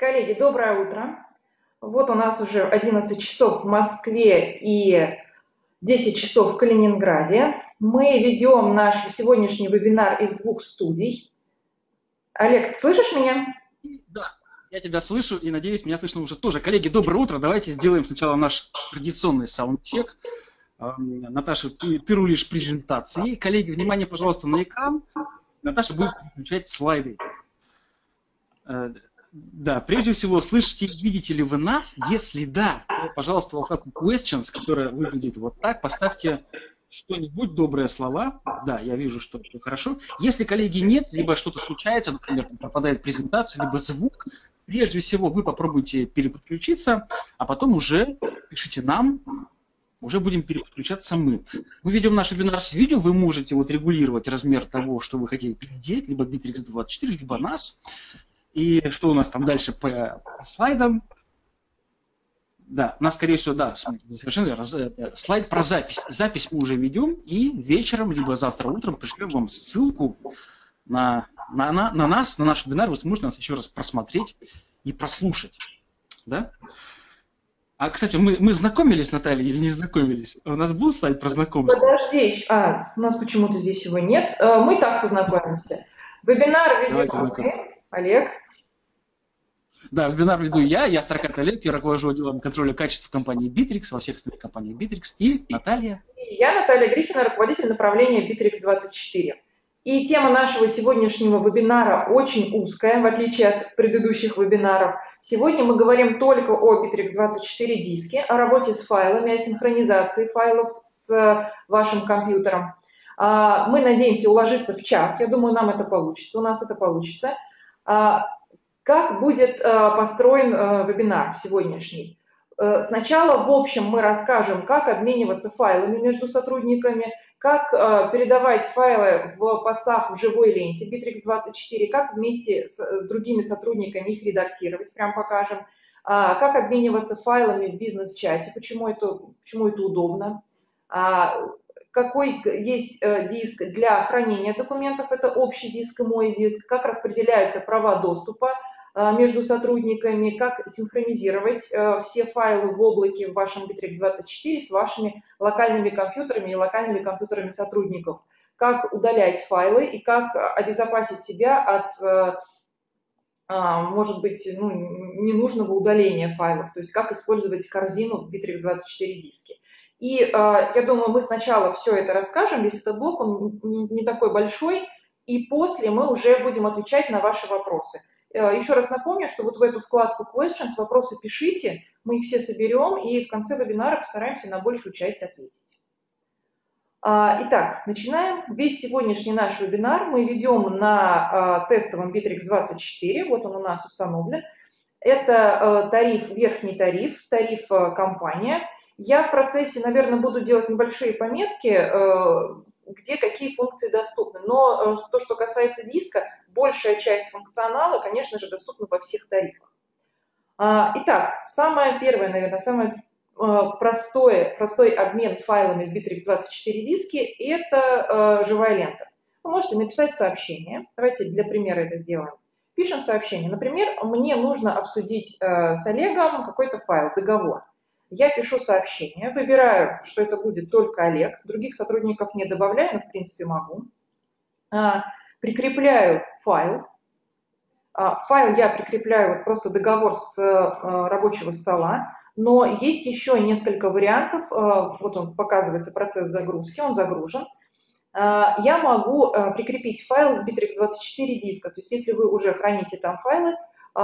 Коллеги, доброе утро. Вот у нас уже 11 часов в Москве и 10 часов в Калининграде. Мы ведем наш сегодняшний вебинар из двух студий. Олег, слышишь меня? Да, я тебя слышу и надеюсь, меня слышно уже тоже. Коллеги, доброе утро. Давайте сделаем сначала наш традиционный саундчек. Наташа, ты рулишь презентацией. Коллеги, внимание, пожалуйста, на экран. Наташа будет включать слайды. Да, прежде всего, слышите и видите ли вы нас? Если да, то, пожалуйста, в вкладку Questions, которая выглядит вот так, поставьте что-нибудь, добрые слова. Да, я вижу, что это хорошо. Если, коллеги, нет, либо что-то случается, например, пропадает презентация, либо звук, прежде всего вы попробуйте переподключиться, а потом уже пишите нам, уже будем переподключаться мы. Мы ведем наш вебинар с видео, вы можете вот регулировать размер того, что вы хотите видеть, либо Bittrex24, либо нас. И что у нас там дальше по слайдам? Да, у нас, скорее всего, да, совершенно верно, слайд про запись. Запись мы уже ведем, и вечером, либо завтра утром пришлем вам ссылку на нас, на наш вебинар. Вы сможете нас еще раз просмотреть и прослушать. Да? А, кстати, мы знакомились, Наталья, или не знакомились? У нас был слайд про знакомство? Подожди, у нас почему-то здесь его нет. Мы так познакомимся. Вебинар ведем мы, Олег. Да, вебинар веду я Старкат Олег, я руковожу отделом контроля качества в компании Bittrex, во всех остальных компаниях Bittrex, и Наталья. Я Наталья Грихина, руководитель направления Bittrex24. И тема нашего сегодняшнего вебинара очень узкая, в отличие от предыдущих вебинаров. Сегодня мы говорим только о Bittrex24 диске, о работе с файлами, о синхронизации файлов с вашим компьютером. Мы надеемся уложиться в час, я думаю, нам это получится, у нас это получится. Как будет построен вебинар сегодняшний? Сначала, в общем, мы расскажем, как обмениваться файлами между сотрудниками, как передавать файлы в постах в живой ленте Bittrex24, как вместе с другими сотрудниками их редактировать, прям покажем, как обмениваться файлами в бизнес-чате, почему это удобно, какой есть диск для хранения документов, это общий диск и мой диск, как распределяются права доступа между сотрудниками, как синхронизировать все файлы в облаке в вашем Bittrex24 с вашими локальными компьютерами и локальными компьютерами сотрудников, как удалять файлы и как обезопасить себя от, может быть, ненужного удаления файлов, то есть как использовать корзину в Bittrex24 диске. И я думаю, мы сначала все это расскажем, весь этот блок, он не такой большой, и после мы уже будем отвечать на ваши вопросы. Еще раз напомню, что вот в эту вкладку Questions вопросы пишите, мы их все соберем и в конце вебинара постараемся на большую часть ответить. Итак, начинаем. Весь сегодняшний наш вебинар мы ведем на тестовом Bittrex24, вот он у нас установлен. Это тариф, верхний тариф, тариф компания. Я в процессе, наверное, буду делать небольшие пометки, где какие функции доступны. Но то, что касается диска, большая часть функционала, конечно же, доступна во всех тарифах. Итак, самое первое, наверное, самый простой обмен файлами в Bittrex24 диске – это живая лента. Вы можете написать сообщение. Давайте для примера это сделаем. Пишем сообщение. Например, мне нужно обсудить с Олегом какой-то файл, договор. Я пишу сообщение, выбираю, что это будет только Олег, других сотрудников не добавляю, но в принципе могу. Прикрепляю файл. Файл я прикрепляю вот просто договор с рабочего стола, но есть еще несколько вариантов. Вот он показывается процесс загрузки, он загружен. Я могу прикрепить файл с Bittrex24 диска, то есть если вы уже храните там файлы,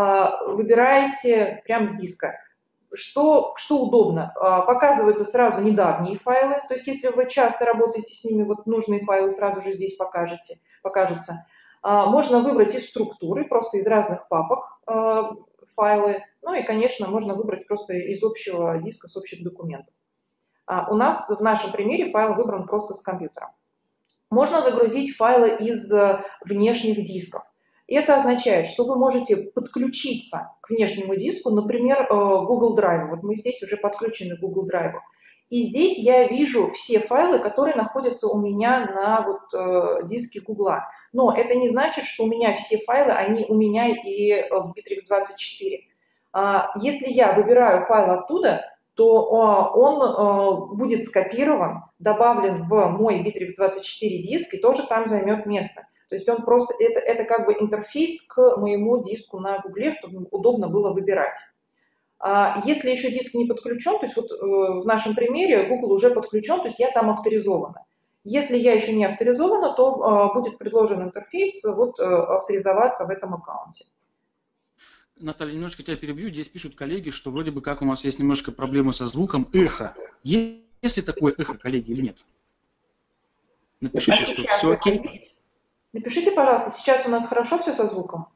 выбираете прямо с диска. Что удобно, показываются сразу недавние файлы, то есть если вы часто работаете с ними, вот нужные файлы сразу же здесь покажутся. Можно выбрать из структуры, просто из разных папок файлы, ну и, конечно, можно выбрать просто из общего диска, с общих документов. У нас в нашем примере файл выбран просто с компьютера. Можно загрузить файлы из внешних дисков. Это означает, что вы можете подключиться к внешнему диску, например, Google Drive. Вот мы здесь уже подключены к Google Drive. И здесь я вижу все файлы, которые находятся у меня на диске Google. Но это не значит, что у меня все файлы, они у меня и в Bittrex24. Если я выбираю файл оттуда, то он будет скопирован, добавлен в мой Bittrex24 диск и тоже там займет место. То есть он просто, это как бы интерфейс к моему диску на Гугле, чтобы удобно было выбирать. Если еще диск не подключен, то есть вот в нашем примере Google уже подключен, то есть я там авторизована. Если я еще не авторизована, то будет предложен интерфейс вот, авторизоваться в этом аккаунте. Наталья, немножко тебя перебью. Здесь пишут коллеги, что вроде бы как у нас есть немножко проблемы со звуком, эхо. Есть ли такое эхо, коллеги, или нет? Напишите, что все окей. Напишите, пожалуйста, сейчас у нас хорошо все со звуком?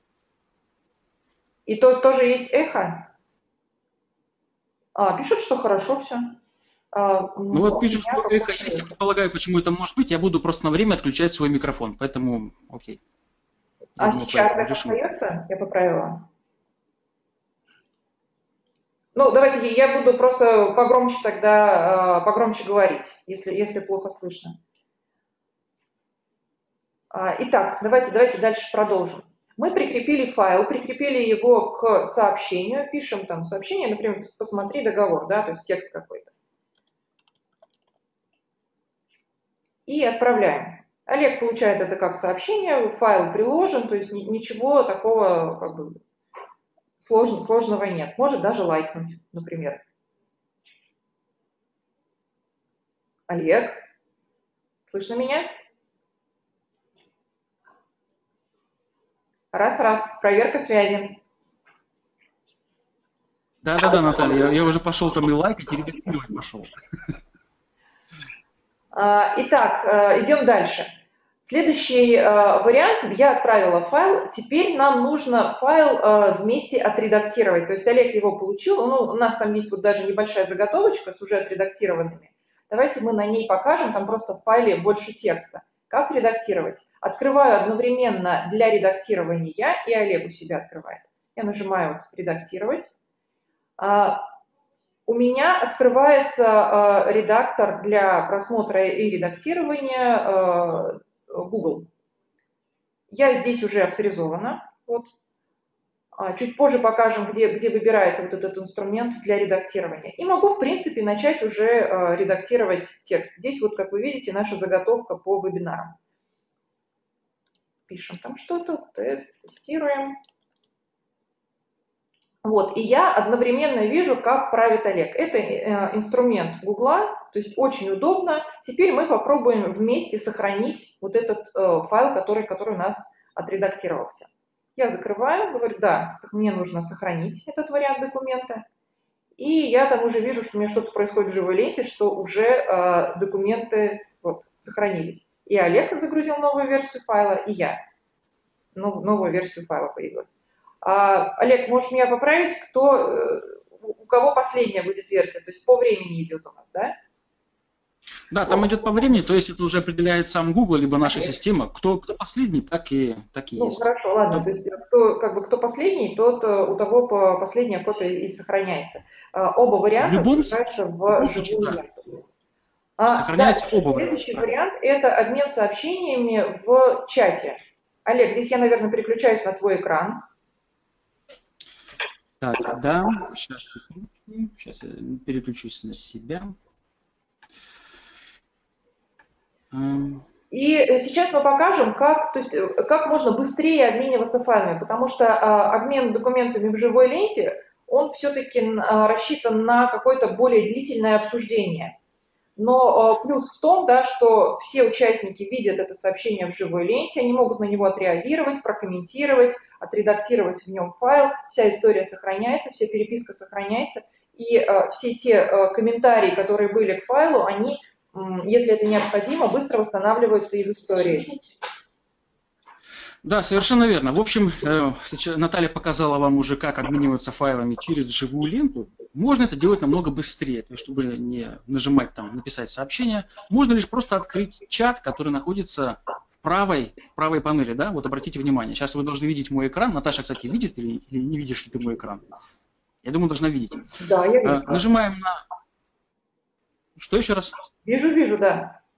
И тоже есть эхо? Пишут, что хорошо все. Ну вот пишут, что эхо есть. Я предполагаю, почему это может быть. Я буду просто на время отключать свой микрофон, поэтому окей. Сейчас это остается? Я поправила. Ну, давайте я буду просто погромче тогда, погромче говорить, если плохо слышно. Итак, давайте дальше продолжим. Мы прикрепили файл, прикрепили его к сообщению, пишем там сообщение, например, посмотри договор, да, то есть текст какой-то. И отправляем. Олег получает это как сообщение, файл приложен, то есть ничего такого как бы сложного нет. Может даже лайкнуть, например. Олег, слышно меня? Раз, проверка связи. Да, Наталья, я уже пошел там и лайкать, и редактировать пошел. Итак, идем дальше. Следующий вариант, я отправила файл, теперь нам нужно файл вместе отредактировать. То есть Олег его получил, у нас там есть вот даже небольшая заготовочка с уже отредактированными. Давайте мы на ней покажем, там просто в файле больше текста. Как редактировать? Открываю одновременно для редактирования я, и Олег у себя открывает. Я нажимаю «Редактировать». У меня открывается редактор для просмотра и редактирования Google. Я здесь уже авторизована. Вот. Чуть позже покажем, где выбирается вот этот инструмент для редактирования. И могу, в принципе, начать уже редактировать текст. Здесь, вот, как вы видите, наша заготовка по вебинарам. Пишем там что-то, тестируем. Вот, и я одновременно вижу, как правит Олег. Это инструмент Гугла, то есть очень удобно. Теперь мы попробуем вместе сохранить вот этот файл, который у нас отредактировался. Я закрываю, говорю, да, мне нужно сохранить этот вариант документа. И я там уже вижу, что у меня что-то происходит в живой ленте, что уже документы вот, сохранились. И Олег загрузил новую версию файла, и я. Новую версию файла появилась. Олег, можешь меня поправить, у кого последняя будет версия? То есть по времени идет у нас, да? Да, там идет по времени, то есть это уже определяет сам Google, либо наша система. Кто последний, так и есть. Хорошо, ладно. То есть кто последний, тот у того последняя копия и сохраняется. Оба варианта сохраняются в живую ленту. Сохраняется оба варианта. Следующий вариант – это обмен сообщениями в чате. Олег, здесь я, наверное, переключаюсь на твой экран. Так, да, сейчас я переключусь на себя. И сейчас мы покажем, как можно быстрее обмениваться файлами, потому что обмен документами в живой ленте, он все-таки рассчитан на какое-то более длительное обсуждение. Но плюс в том, да, что все участники видят это сообщение в живой ленте, они могут на него отреагировать, прокомментировать, отредактировать в нем файл, вся история сохраняется, вся переписка сохраняется, и все те комментарии, которые были к файлу, они, если это необходимо, быстро восстанавливаются из истории. Да, совершенно верно. В общем, сейчас Наталья показала вам уже, как обмениваться файлами через живую ленту. Можно это делать намного быстрее, то есть, чтобы не нажимать там «Написать сообщение». Можно лишь просто открыть чат, который находится в правой панели. Да? Вот обратите внимание. Сейчас вы должны видеть мой экран. Наташа, кстати, видит или не видишь ли ты мой экран? Я думаю, должна видеть. Да, я вижу. Нажимаем на... Что еще раз? Вижу, да.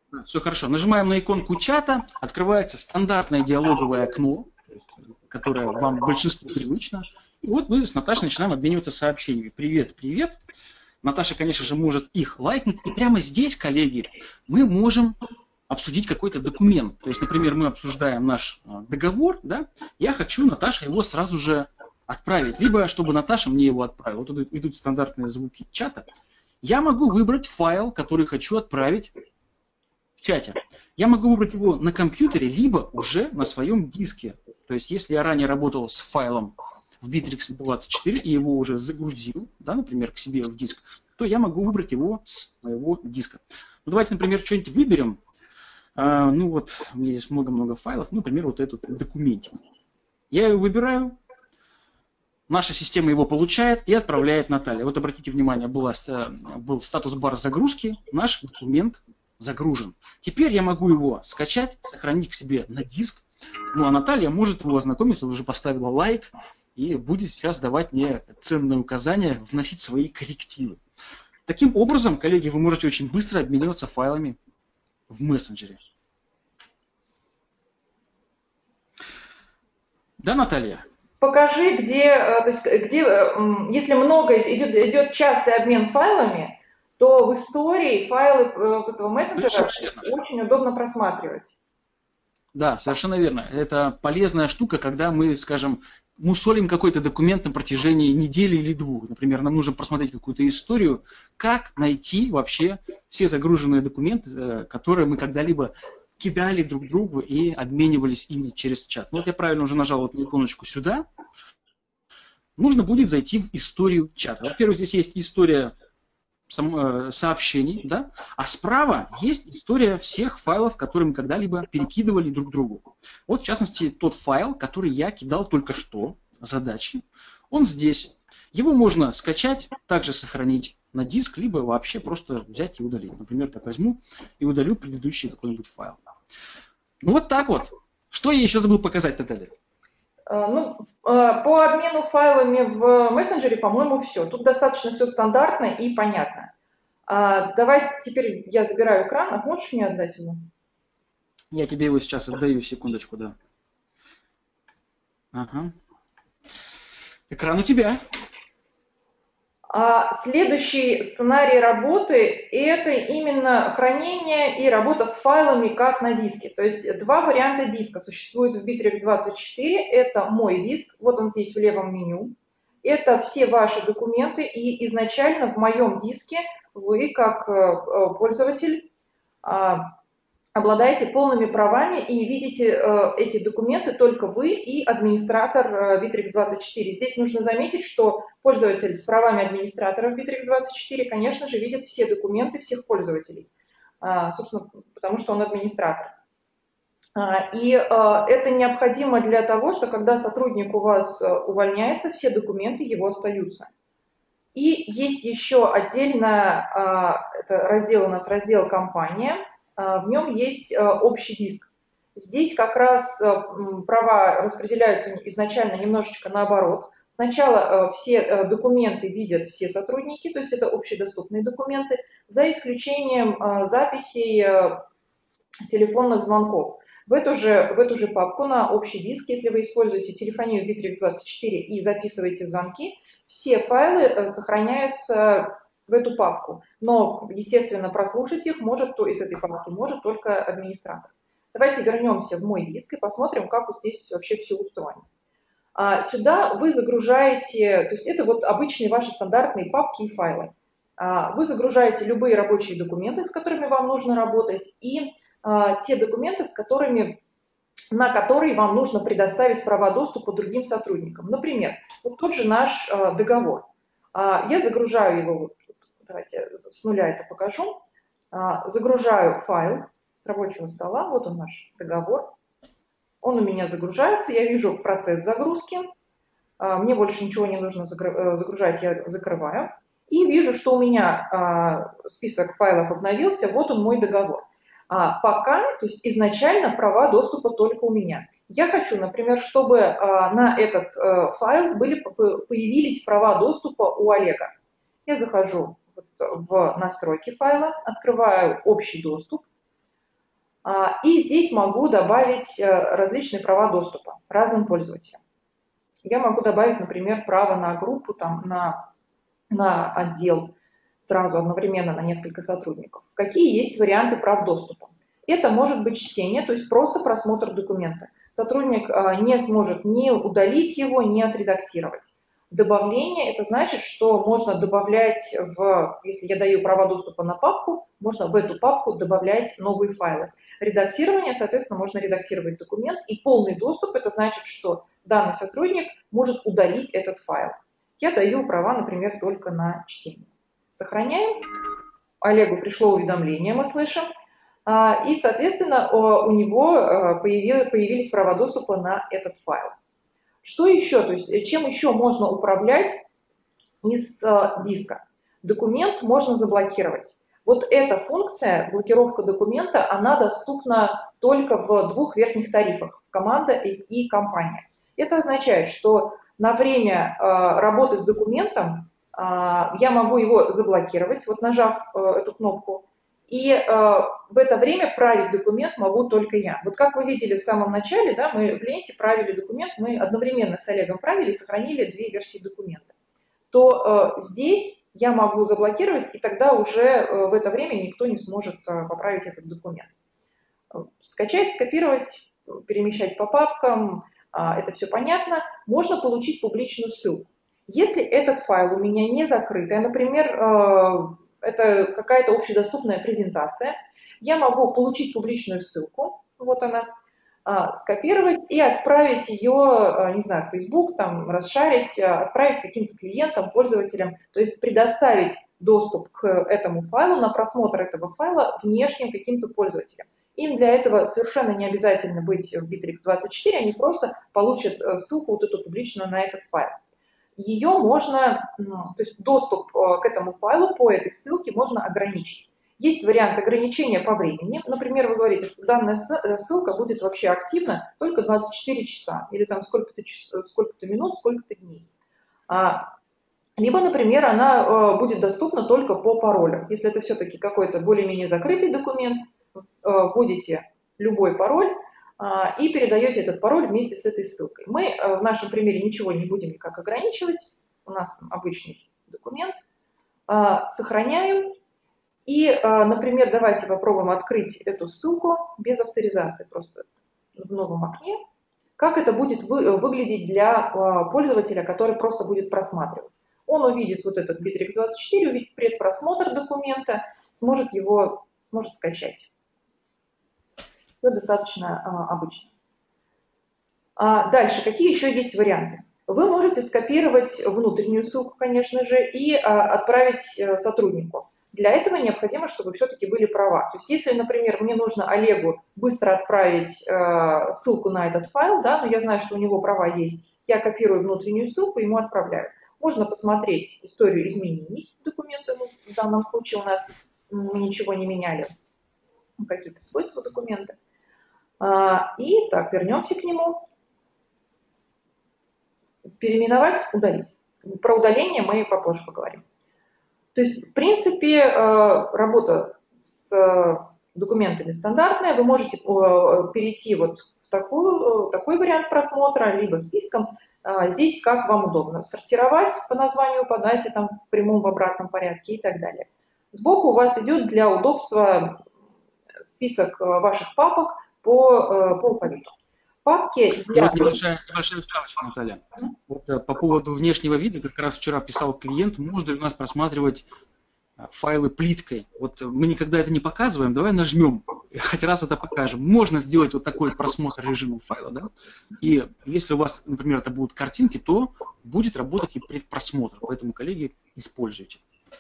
Все хорошо. Нажимаем на иконку чата, открывается стандартное диалоговое окно, которое вам большинству привычно. И вот мы с Наташей начинаем обмениваться сообщениями. Привет, привет. Наташа, конечно же, может их лайкнуть. И прямо здесь, коллеги, мы можем обсудить какой-то документ. То есть, например, мы обсуждаем наш договор, да? Я хочу, Наташе, его сразу же отправить. Либо, чтобы Наташа мне его отправила. Вот тут идут стандартные звуки чата. Я могу выбрать файл, который хочу отправить в чате. Я могу выбрать его на компьютере, либо уже на своем диске. То есть, если я ранее работал с файлом в Bittrex24 и его уже загрузил, да, например, к себе в диск, то я могу выбрать его с моего диска. Ну, давайте, например, что-нибудь выберем. Ну вот, у меня здесь много-много файлов. Ну, например, вот этот документик. Я его выбираю. Наша система его получает и отправляет Наталье. Вот обратите внимание, был статус-бар загрузки, наш документ загружен. Теперь я могу его скачать, сохранить к себе на диск. Ну а Наталья может его ознакомиться, уже поставила лайк и будет сейчас давать мне ценные указания, вносить свои коррективы. Таким образом, коллеги, вы можете очень быстро обмениваться файлами в мессенджере. Да, Наталья? Покажи, если много идет частый обмен файлами, то в истории файлы этого мессенджера очень удобно просматривать. Да, совершенно верно. Это полезная штука, когда мы, скажем, мусолим какой-то документ на протяжении недели или двух. Например, нам нужно просмотреть какую-то историю, как найти вообще все загруженные документы, которые мы когда-либо кидали друг другу и обменивались ими через чат. Ну, вот я правильно уже нажал вот на иконочку сюда. Нужно будет зайти в историю чата. Во-первых, здесь есть история сообщений, да? А справа есть история всех файлов, которые мы когда-либо перекидывали друг другу. Вот, в частности, тот файл, который я кидал только что, задачи, он здесь. Его можно скачать, также сохранить на диск, либо вообще просто взять и удалить. Например, так возьму и удалю предыдущий какой-нибудь файл. Ну вот так вот. Что я еще забыл показать, Наталья? Ну, по обмену файлами в мессенджере, по-моему, все. Тут достаточно все стандартно и понятно. Давай теперь я забираю экран. А можешь мне отдать его? Я тебе его сейчас отдаю, секундочку, да. Ага. Экран у тебя. Следующий сценарий работы – это именно хранение и работа с файлами как на диске. То есть два варианта диска существуют в Bittrex24. Это мой диск, вот он здесь в левом меню. Это все ваши документы, и изначально в моем диске вы, как пользователь, обладаете полными правами и видите эти документы только вы и администратор Bittrex24. Здесь нужно заметить, что пользователь с правами администратора в Bittrex24, конечно же, видит все документы всех пользователей, собственно, потому что он администратор. И это необходимо для того, что когда сотрудник у вас увольняется, все документы его остаются. И есть еще отдельно, это раздел у нас, раздел «Компания». В нем есть общий диск. Здесь как раз права распределяются изначально немножечко наоборот. Сначала все документы видят все сотрудники, то есть это общедоступные документы, за исключением записей телефонных звонков. В эту же папку на общий диск, если вы используете телефонию Bittrex24 и записываете звонки, все файлы сохраняются в эту папку. Но, естественно, прослушать их может, из этой папки может только администратор. Давайте вернемся в мой диск и посмотрим, как вот здесь вообще все устроено. Сюда вы загружаете, то есть это вот обычные ваши стандартные папки и файлы. Вы загружаете любые рабочие документы, с которыми вам нужно работать, и те документы, на которые вам нужно предоставить права доступа другим сотрудникам. Например, вот тот же наш договор. Я загружаю его, давайте с нуля это покажу, загружаю файл с рабочего стола, вот он наш договор. Он у меня загружается, я вижу процесс загрузки, мне больше ничего не нужно загружать, я закрываю. И вижу, что у меня список файлов обновился, вот он мой договор. Пока, то есть изначально права доступа только у меня. Я хочу, например, чтобы на этот файл появились права доступа у Олега. Я захожу в настройки файла, открываю общий доступ, И здесь могу добавить различные права доступа разным пользователям. Я могу добавить, например, право на группу, там, на отдел, сразу одновременно на несколько сотрудников. Какие есть варианты прав доступа? Это может быть чтение, то есть просто просмотр документа. Сотрудник не сможет ни удалить его, ни отредактировать. Добавление – это значит, что можно добавлять, если я даю права доступа на папку, можно в эту папку добавлять новые файлы. Редактирование, соответственно, можно редактировать документ. И полный доступ – это значит, что данный сотрудник может удалить этот файл. Я даю права, например, только на чтение. Сохраняем. Олегу пришло уведомление, мы слышим. И, соответственно, у него появились права доступа на этот файл. Что еще? То есть чем еще можно управлять из диска? Документ можно заблокировать. Вот эта функция, блокировка документа, она доступна только в двух верхних тарифах – команда и компания. Это означает, что на время работы с документом я могу его заблокировать, вот нажав эту кнопку, и в это время править документ могу только я. Вот как вы видели в самом начале, да, мы в ленте правили документ, мы одновременно с Олегом правили и сохранили две версии документа. То здесь я могу заблокировать, и тогда уже в это время никто не сможет поправить этот документ. Скачать, скопировать, перемещать по папкам, это все понятно. Можно получить публичную ссылку. Если этот файл у меня не закрытый, например, это какая-то общедоступная презентация, я могу получить публичную ссылку, вот она, скопировать и отправить ее, не знаю, в Facebook, там, расшарить, отправить каким-то клиентам, пользователям, то есть предоставить доступ к этому файлу, на просмотр этого файла внешним каким-то пользователям. Им для этого совершенно не обязательно быть в Bittrex24, они просто получат ссылку вот эту публичную на этот файл. Ее можно, то есть доступ к этому файлу по этой ссылке можно ограничить. Есть вариант ограничения по времени. Например, вы говорите, что данная ссылка будет вообще активна только 24 часа, или там сколько-то минут, сколько-то дней. Либо, например, она будет доступна только по паролю. Если это все-таки какой-то более-менее закрытый документ, вводите любой пароль и передаете этот пароль вместе с этой ссылкой. Мы в нашем примере ничего не будем никак ограничивать. У нас там обычный документ. Сохраняем. И, например, давайте попробуем открыть эту ссылку без авторизации, просто в новом окне. Как это будет выглядеть для пользователя, который просто будет просматривать? Он увидит вот этот Bittrex24, увидит предпросмотр документа, сможет скачать. Все достаточно обычно. Дальше, какие еще есть варианты? Вы можете скопировать внутреннюю ссылку, конечно же, и отправить сотруднику. Для этого необходимо, чтобы все-таки были права. То есть если, например, мне нужно Олегу быстро отправить ссылку на этот файл, да, но я знаю, что у него права есть, я копирую внутреннюю ссылку, ему отправляю. Можно посмотреть историю изменений документа, ну, в данном случае у нас мы ничего не меняли, какие-то свойства документа. И так, вернемся к нему. Переименовать, удалить. Про удаление мы попозже поговорим. То есть, в принципе, работа с документами стандартная. Вы можете перейти вот в такой вариант просмотра, либо списком. Здесь как вам удобно. Сортировать по названию, по дате, там, в прямом, в обратном порядке и так далее. Сбоку у вас идет для удобства список ваших папок по алфавиту. Папки для... Небольшая вставочка, Наталья. Вот, по поводу внешнего вида, как раз вчера писал клиент, можно ли у нас просматривать файлы плиткой. Вот мы никогда это не показываем, давай нажмем, хоть раз это покажем. Можно сделать вот такой просмотр режима файла, да? И если у вас, например, это будут картинки, то будет работать и предпросмотр, поэтому, коллеги, используйте.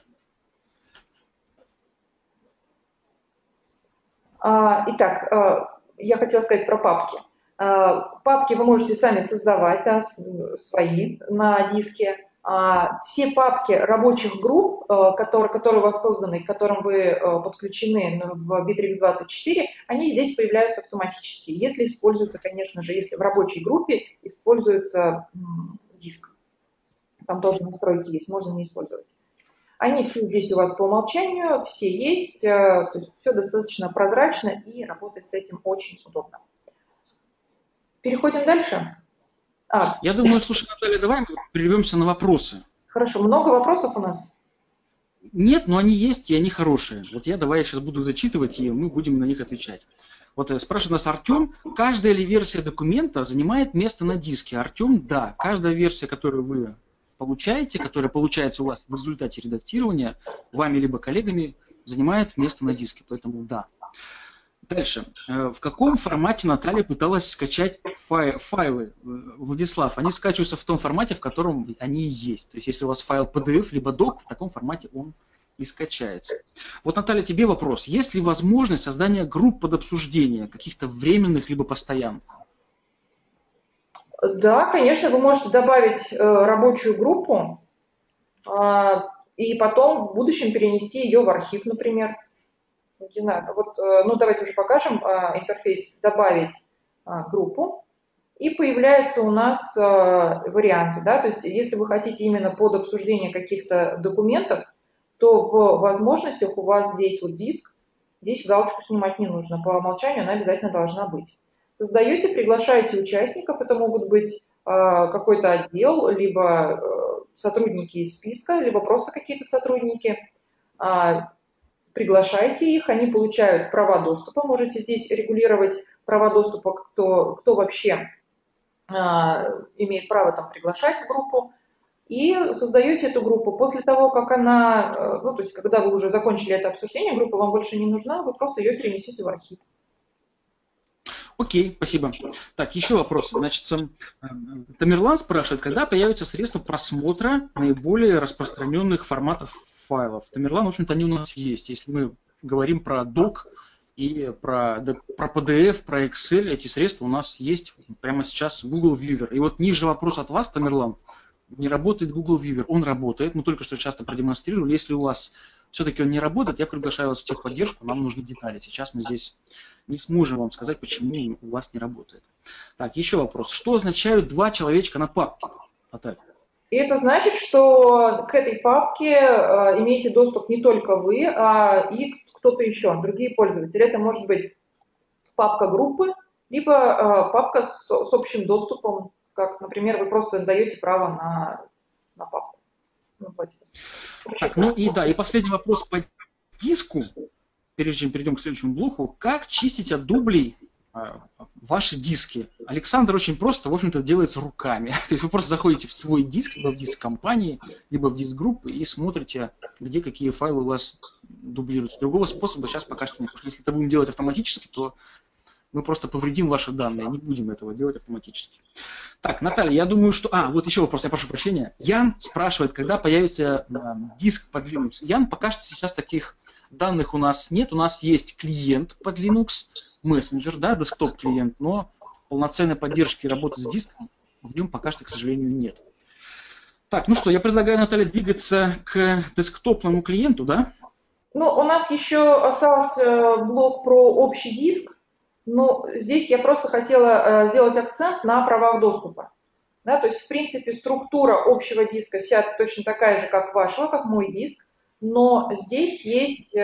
Итак, я хотела сказать про папки. Папки вы можете сами создавать, да, свои на диске. Все папки рабочих групп, которые у вас созданы, к которым вы подключены в Bittrex24, они здесь появляются автоматически. Если используется, конечно же, если в рабочей группе используется диск. Там тоже настройки есть, можно не использовать. Они все здесь у вас по умолчанию, все есть, то есть все достаточно прозрачно и работать с этим очень удобно. Переходим дальше. Я думаю, слушай, Наталья, давай мы прервемся на вопросы. Хорошо, много вопросов у нас? Нет, но они есть, и они хорошие. Вот давай я сейчас буду зачитывать, и мы будем на них отвечать. Вот спрашивает нас Артем, каждая ли версия документа занимает место на диске? Артем, да, каждая версия, которую вы получаете, которая получается у вас в результате редактирования, вами либо коллегами, занимает место на диске, поэтому да. Дальше. В каком формате Наталья пыталась скачать файлы? Владислав, они скачиваются в том формате, в котором они и есть. То есть, если у вас файл PDF либо doc, в таком формате он и скачается. Вот, Наталья, тебе вопрос. Есть ли возможность создания групп под обсуждение, каких-то временных либо постоянных? Да, конечно, вы можете добавить рабочую группу и потом в будущем перенести ее в архив, например. Не знаю, вот, давайте уже покажем интерфейс «Добавить группу». И появляются у нас варианты. Да? То есть если вы хотите именно под обсуждение каких-то документов, то в возможностях у вас здесь вот диск, здесь галочку снимать не нужно. По умолчанию она обязательно должна быть. Создаете, приглашаете участников, это могут быть какой-то отдел, либо сотрудники из списка, либо просто какие-то сотрудники. Приглашайте их, они получают права доступа. Можете здесь регулировать права доступа, кто вообще имеет право там приглашать в группу. И создаете эту группу. После того, как она, то есть когда вы уже закончили это обсуждение, группа вам больше не нужна, вы просто ее перенесете в архив. Окей, спасибо. Так, еще вопрос. Значит, Тамерлан спрашивает, когда появятся средства просмотра наиболее распространенных форматов файлов? Тамерлан, в общем-то, они у нас есть. Если мы говорим про doc и про PDF, про Excel, эти средства у нас есть прямо сейчас в Google Viewer. И вот ниже вопрос от вас, Тамерлан. Не работает Google Viewer. Он работает. Мы только что часто продемонстрировали. Если у вас все-таки он не работает, я приглашаю вас в техподдержку. Нам нужны детали. Сейчас мы здесь не сможем вам сказать, почему у вас не работает. Так, еще вопрос. Что означают два человечка на папке? Наталья. И это значит, что к этой папке имеете доступ не только вы, а и кто-то еще, другие пользователи. Это может быть папка группы, либо папка с общим доступом, как, например, вы просто даете право на папку. Так, и последний вопрос по диску, прежде чем перейдем к следующему блоку. Как чистить от дублей ваши диски? Александр очень просто, в общем-то, делается руками. То есть вы просто заходите в свой диск, либо в диск компании, либо в диск группы и смотрите, где какие файлы у вас дублируются. Другого способа сейчас пока что нет. Потому что если это будем делать автоматически, то мы просто повредим ваши данные, не будем этого делать автоматически. Так, Наталья, я думаю, что... вот еще вопрос, я прошу прощения. Ян спрашивает, когда появится диск под Linux. Ян, пока что сейчас таких данных у нас нет. У нас есть клиент под Linux, мессенджер, да, десктоп-клиент, но полноценной поддержки работы с диском в нем пока что, к сожалению, нет. Так, ну что, я предлагаю, Наталья, двигаться к десктопному клиенту, да? У нас еще остался блок про общий диск. Но здесь я просто хотела сделать акцент на правах доступа. Да, то есть, в принципе, структура общего диска вся точно такая же, как вашего, как мой диск, но здесь есть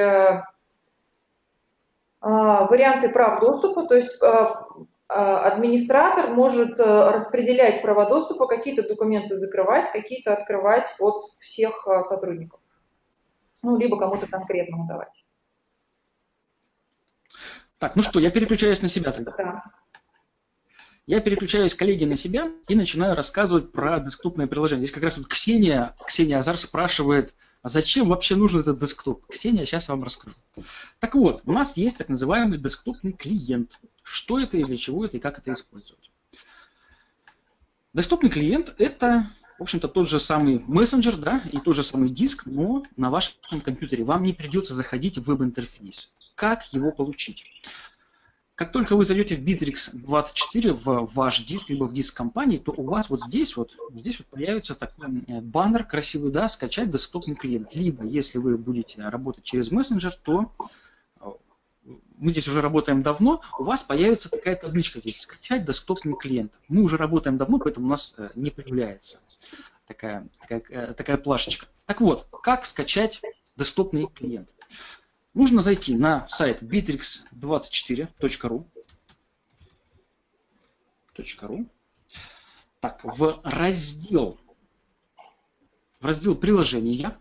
варианты прав доступа, то есть администратор может распределять права доступа, какие-то документы закрывать, какие-то открывать от всех сотрудников. Либо кому-то конкретному давать. Так, ну что, я переключаюсь на себя тогда. Да. Я переключаюсь, коллеги, на себя и начинаю рассказывать про десктопное приложение. Здесь как раз вот Ксения Азар спрашивает, а зачем вообще нужен этот десктоп? Ксения, сейчас я вам расскажу. Так вот, у нас есть так называемый десктопный клиент. Что это и для чего это и как это использовать? Десктопный клиент – это, в общем-то, тот же самый мессенджер, да, и тот же самый диск, но на вашем компьютере. Вам не придется заходить в веб-интерфейс. Как его получить? Как только вы зайдете в Bittrex24 в ваш диск, либо в диск компании, то у вас вот здесь появится такой баннер красивый, да, скачать десктопный клиент. Либо, если вы будете работать через мессенджер, то мы здесь уже работаем давно, у вас появится такая табличка здесь, скачать десктопный клиент. Мы уже работаем давно, поэтому у нас не появляется такая плашечка. Так вот, как скачать десктопный клиент? Нужно зайти на сайт bittrex24.ru. Так, в раздел приложения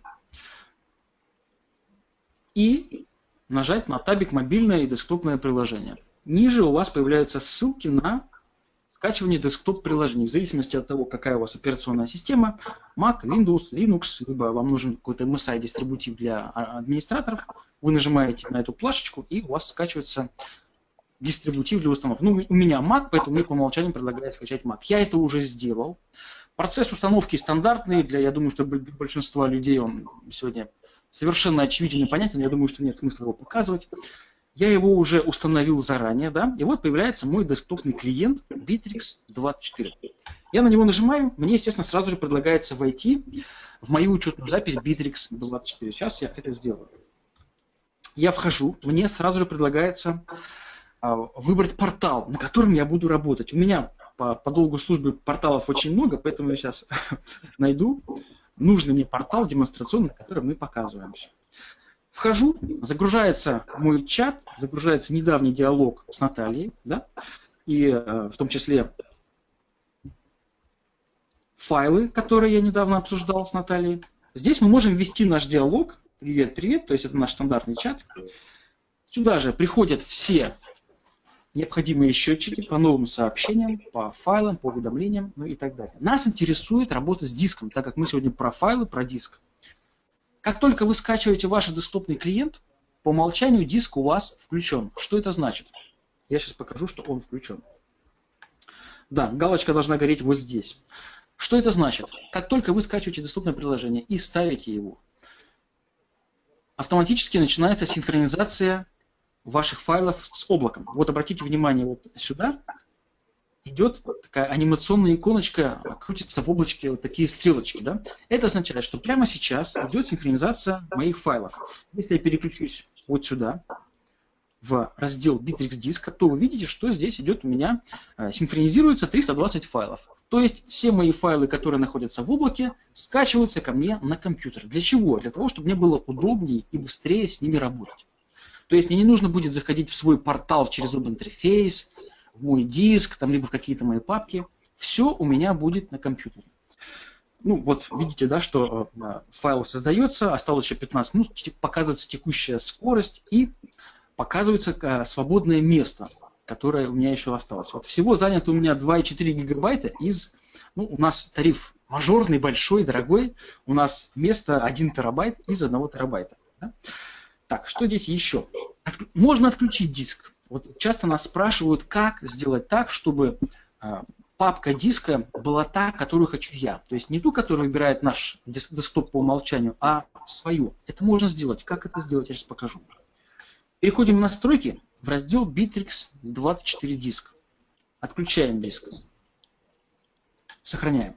и нажать на табик «Мобильное и десктопное приложение». Ниже у вас появляются ссылки на скачивание десктоп-приложений, в зависимости от того, какая у вас операционная система, Mac, Windows, Linux, либо вам нужен какой-то MSI-дистрибутив для администраторов, вы нажимаете на эту плашечку, и у вас скачивается дистрибутив для установки. Ну, у меня Mac, поэтому мне по умолчанию предлагают скачать Mac. Я это уже сделал. Процесс установки стандартный, я думаю, что для большинства людей он сегодня совершенно очевиден и понятен, я думаю, что нет смысла его показывать. Я его уже установил заранее, да, и вот появляется мой десктопный клиент Bittrex24. Я на него нажимаю, мне, естественно, сразу же предлагается войти в мою учетную запись Bittrex24. Сейчас я это сделаю. Я вхожу, мне сразу же предлагается выбрать портал, на котором я буду работать. У меня по долгу службы порталов очень много, поэтому я сейчас найду нужный мне портал демонстрационный, на котором мы показываемся. Вхожу, загружается мой чат, загружается недавний диалог с Натальей, да, и в том числе файлы, которые я недавно обсуждал с Натальей. Здесь мы можем ввести наш диалог. Привет, привет, то есть это наш стандартный чат. Сюда же приходят все необходимые счетчики по новым сообщениям, по файлам, по уведомлениям, ну и так далее. Нас интересует работа с диском, так как мы сегодня про файлы, про диск. Как только вы скачиваете ваш десктопный клиент, по умолчанию диск у вас включен. Что это значит? Я сейчас покажу, что он включен. Да, галочка должна гореть вот здесь. Что это значит? Как только вы скачиваете десктопное приложение и ставите его, автоматически начинается синхронизация ваших файлов с облаком. Вот обратите внимание, вот сюда идет такая анимационная иконочка, крутится в облачке вот такие стрелочки. Да? Это означает, что прямо сейчас идет синхронизация моих файлов. Если я переключусь вот сюда, в раздел Bittrex диска, то вы видите, что здесь идет у меня, синхронизируется 320 файлов. То есть все мои файлы, которые находятся в облаке, скачиваются ко мне на компьютер. Для чего? Для того, чтобы мне было удобнее и быстрее с ними работать. То есть мне не нужно будет заходить в свой портал через веб-интерфейс, в мой диск, там, либо в какие-то мои папки. Все у меня будет на компьютере. Ну, вот видите, да, что файл создается, осталось еще 15 минут, показывается текущая скорость и показывается свободное место, которое у меня еще осталось. Вот всего занято у меня 2,4 гигабайта из, ну, у нас тариф мажорный, большой, дорогой, у нас место 1 терабайт из 1 терабайта. Да? Так, что здесь еще? Можно отключить диск. Вот часто нас спрашивают, как сделать так, чтобы папка диска была та, которую хочу я. То есть не ту, которую выбирает наш десктоп по умолчанию, а свою. Это можно сделать. Как это сделать, я сейчас покажу. Переходим в настройки, в раздел Bittrex24 диск. Отключаем диск. Сохраняем.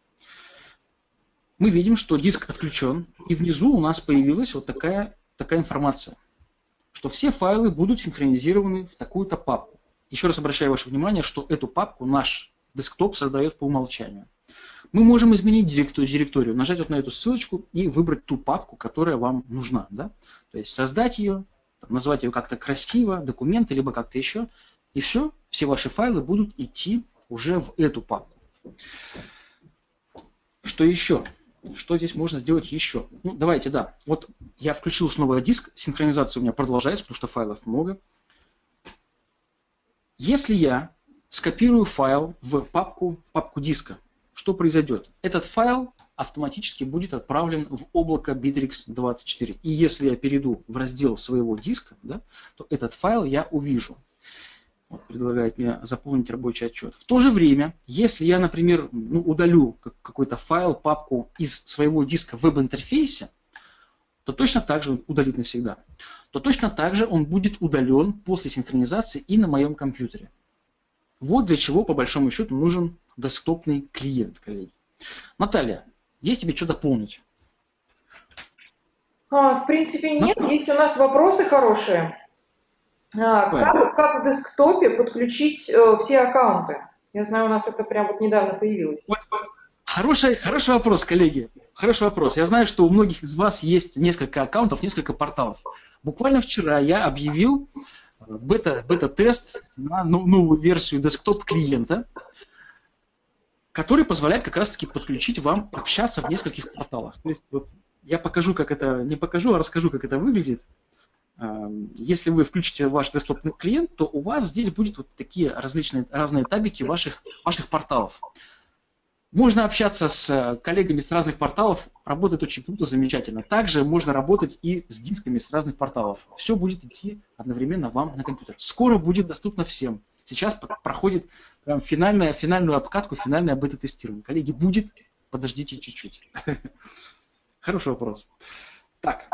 Мы видим, что диск отключен, и внизу у нас появилась вот такая информация, что все файлы будут синхронизированы в такую-то папку. Еще раз обращаю ваше внимание, что эту папку наш десктоп создает по умолчанию. Мы можем изменить директорию, нажать вот на эту ссылочку и выбрать ту папку, которая вам нужна. Да? То есть создать ее, назвать ее как-то красиво, документы, либо как-то еще, и все ваши файлы будут идти уже в эту папку. Что еще? Что здесь можно сделать еще? Ну, давайте, да. Вот я включил снова диск, синхронизация у меня продолжается, потому что файлов много. Если я скопирую файл в папку диска, что произойдет? Этот файл автоматически будет отправлен в облако Bittrex24. И если я перейду в раздел своего диска, да, то этот файл я увижу. Вот, предлагает мне заполнить рабочий отчет. В то же время, если я, например, удалю какой-то файл, папку из своего диска в веб-интерфейсе, то точно так же он удалит навсегда. То точно так же он будет удален после синхронизации и на моем компьютере. Вот для чего, по большому счету, нужен десктопный клиент, коллеги. Наталья, есть тебе что дополнить? В принципе, нет. Есть у нас вопросы хорошие. Как в десктопе подключить все аккаунты? Я знаю, у нас это прям вот недавно появилось. Хороший вопрос, коллеги. Хороший вопрос. Я знаю, что у многих из вас есть несколько аккаунтов, несколько порталов. Буквально вчера я объявил бета-тест на новую версию десктоп-клиента, который позволяет как раз-таки подключить вам общаться в нескольких порталах. То есть, вот, я покажу, как это, не покажу, а расскажу, как это выглядит. Если вы включите ваш десктопный клиент, то у вас здесь будут вот такие разные табики ваших порталов. Можно общаться с коллегами с разных порталов, работает очень круто, замечательно. Также можно работать и с дисками с разных порталов. Все будет идти одновременно вам на компьютер. Скоро будет доступно всем. Сейчас проходит прям финальную обкатку, финальное бета-тестирование. Коллеги, будет, подождите чуть-чуть. Хороший вопрос. Так,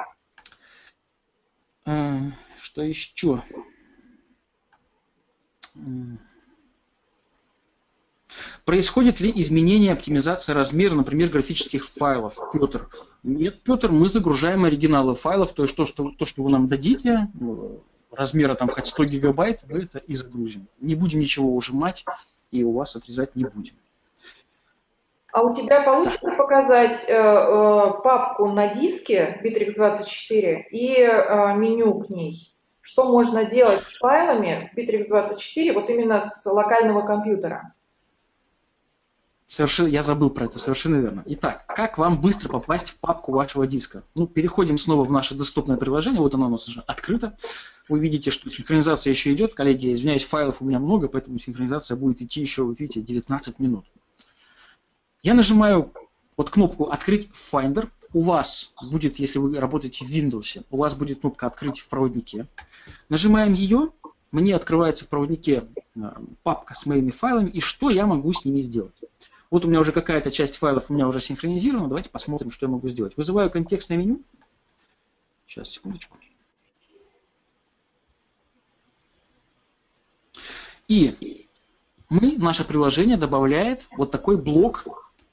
что еще? Происходит ли изменение оптимизации размера, например, графических файлов, Петр? Нет, Петр, мы загружаем оригиналы файлов, то есть то, что вы нам дадите, размера там хоть 100 гигабайт, мы это и загрузим. Не будем ничего ужимать и у вас отрезать не будем. А у тебя получится показать папку на диске Bittrex24 и меню к ней? Что можно делать с файлами Bittrex24 вот именно с локального компьютера? Совершенно, я забыл про это, совершенно верно. Итак, как вам быстро попасть в папку вашего диска? Ну, переходим снова в наше десктопное приложение, вот оно у нас уже открыто. Вы видите, что синхронизация еще идет. Коллеги, я извиняюсь, файлов у меня много, поэтому синхронизация будет идти еще, вы видите, 19 минут. Я нажимаю вот кнопку «Открыть в Finder». У вас будет, если вы работаете в Windows, у вас будет кнопка «Открыть в проводнике». Нажимаем ее, мне открывается в проводнике папка с моими файлами, и что я могу с ними сделать? Вот у меня уже какая-то часть файлов у меня уже синхронизирована. Давайте посмотрим, что я могу сделать. Вызываю контекстное меню. Сейчас, секундочку. И наше приложение добавляет вот такой блок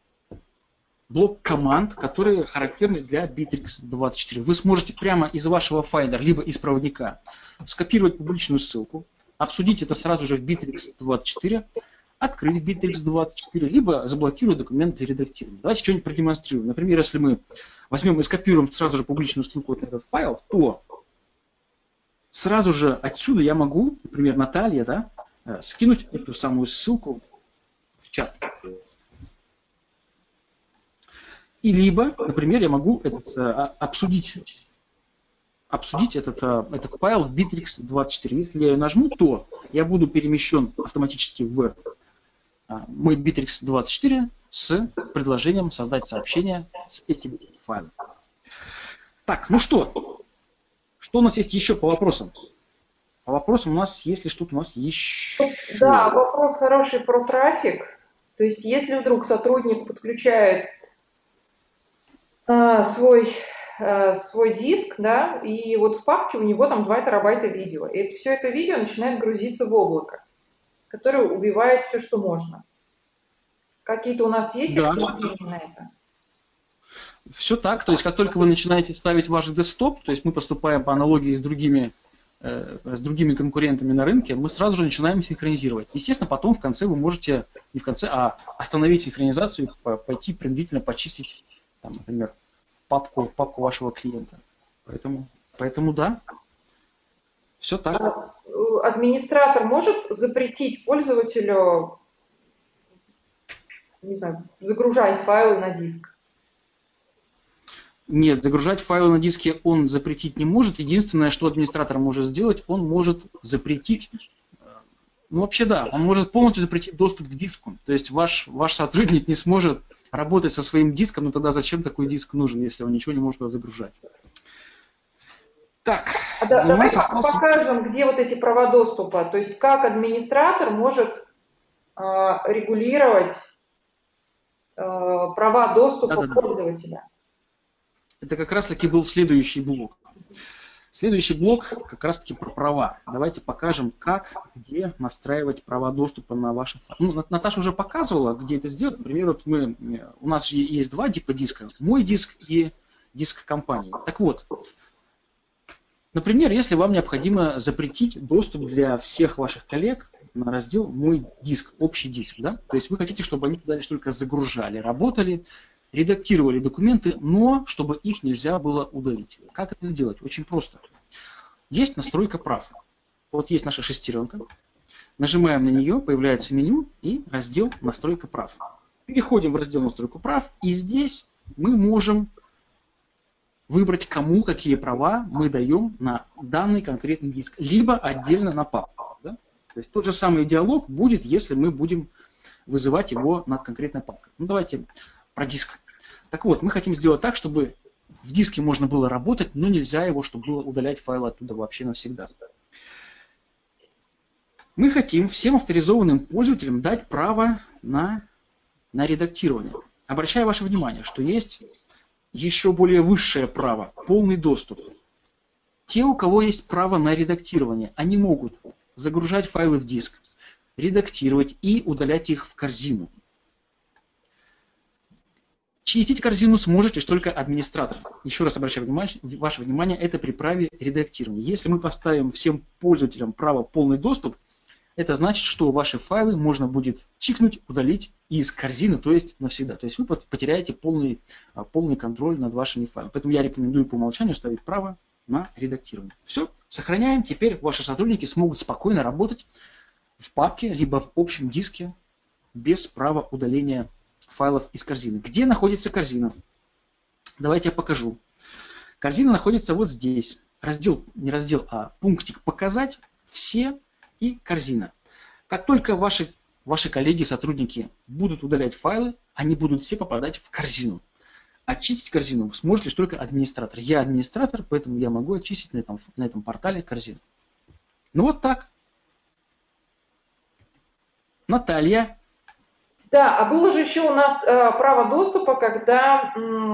команд, которые характерны для Bittrex24. Вы сможете прямо из вашего Finder, либо из проводника скопировать публичную ссылку, обсудить это сразу же в Bittrex24, открыть Bittrex24, либо заблокировать документ для редактирования. Давайте что-нибудь продемонстрируем. Например, если мы возьмем и скопируем сразу же публичную ссылку на этот файл, то сразу же отсюда я могу, например, Наталья, да, скинуть эту самую ссылку в чат. И либо, например, я могу обсудить этот файл в Bittrex24. Если я ее нажму, то я буду перемещен автоматически в мой Bittrex24 с предложением создать сообщение с этим файлом. Так, ну что? Что у нас есть еще по вопросам? По вопросам у нас, если что-то у нас еще... Да, вопрос хороший про трафик. То есть, если вдруг сотрудник подключает свой диск, да, и вот в папке у него там 2 терабайта видео. И все это видео начинает грузиться в облако, которое убивает все, что можно. Какие-то у нас есть объяснения на это? Все так. То есть, как только вы начинаете ставить ваш десктоп, то есть мы поступаем по аналогии с другими конкурентами на рынке, мы сразу же начинаем синхронизировать. Естественно, потом в конце вы можете, не в конце, а остановить синхронизацию, пойти принудительно почистить, там, например, папку вашего клиента. Поэтому да, все так. Администратор может запретить пользователю, не знаю, загружать файлы на диск? Нет, загружать файлы на диске он запретить не может. Единственное, что администратор может сделать, он может запретить, ну вообще да, он может полностью запретить доступ к диску. То есть ваш сотрудник не сможет работать со своим диском, но тогда зачем такой диск нужен, если он ничего не может загружать? Так, давай покажем, где вот эти права доступа. То есть как администратор может регулировать права доступа пользователя. Это как раз-таки был следующий блок. Следующий блок как раз-таки про права. Давайте покажем, где настраивать права доступа на ваши файлы. Ну, Наташа уже показывала, где это сделать. Например, вот у нас есть 2 типа диска. Мой диск и диск компании. Так вот, Например, если вам необходимо запретить доступ для всех ваших коллег на раздел «Мой диск», общий диск, да? То есть вы хотите, чтобы они туда лишь только загружали, работали, редактировали документы, но чтобы их нельзя было удалить. Как это сделать? Очень просто. Есть настройка прав. Вот есть наша шестеренка. Нажимаем на нее, появляется меню и раздел «Настройка прав». Переходим в раздел «Настройку прав», и здесь мы можем выбрать, кому какие права мы даем на данный конкретный диск, либо отдельно на папку. Да? То есть тот же самый диалог будет, если мы будем вызывать его над конкретной папкой. Ну давайте про диск. Так вот, мы хотим сделать так, чтобы в диске можно было работать, но нельзя его, чтобы было удалять файлы оттуда вообще навсегда. Мы хотим всем авторизованным пользователям дать право на редактирование. Обращаю ваше внимание, что есть еще более высшее право, полный доступ. Те, у кого есть право на редактирование, они могут загружать файлы в диск, редактировать и удалять их в корзину. Чистить корзину сможет лишь только администратор. Еще раз обращаю ваше внимание, это при праве редактирования. Если мы поставим всем пользователям право полный доступ, это значит, что ваши файлы можно будет чикнуть, удалить из корзины, то есть навсегда. То есть вы потеряете полный контроль над вашими файлами. Поэтому я рекомендую по умолчанию ставить право на редактирование. Все, сохраняем. Теперь ваши сотрудники смогут спокойно работать в папке, либо в общем диске без права удаления файлов из корзины. Где находится корзина? Давайте я покажу. Корзина находится вот здесь. Раздел, не раздел, а пунктик «Показать», «Все» и «Корзина». Как только ваши коллеги, сотрудники будут удалять файлы, они будут все попадать в корзину. Очистить корзину сможет лишь только администратор. Я администратор, поэтому я могу очистить на этом портале корзину. Ну вот так. Наталья. Да, а было же еще у нас право доступа, когда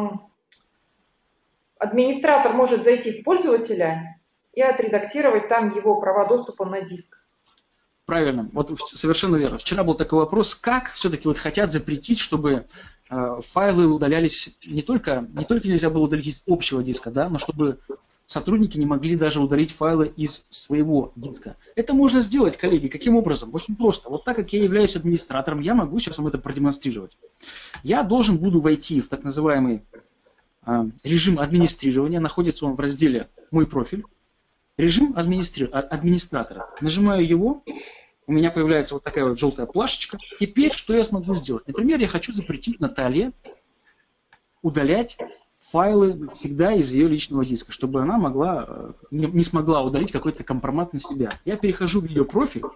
администратор может зайти в пользователя и отредактировать там его права доступа на диск. Правильно, вот совершенно верно. Вчера был такой вопрос, как все-таки вот хотят запретить, чтобы файлы удалялись не только нельзя было удалить из общего диска, да, но чтобы сотрудники не могли даже удалить файлы из своего диска. Это можно сделать, коллеги. Каким образом? Очень просто. Вот так как я являюсь администратором, я могу сейчас вам это продемонстрировать. Я должен буду войти в так называемый режим администрирования. Находится он в разделе «Мой профиль». Режим администратора. Нажимаю его, у меня появляется вот такая вот желтая плашечка. Теперь что я смогу сделать? Например, я хочу запретить Наталье удалять файлы всегда из ее личного диска, чтобы она не смогла удалить какой-то компромат на себя. Я перехожу в ее профиль,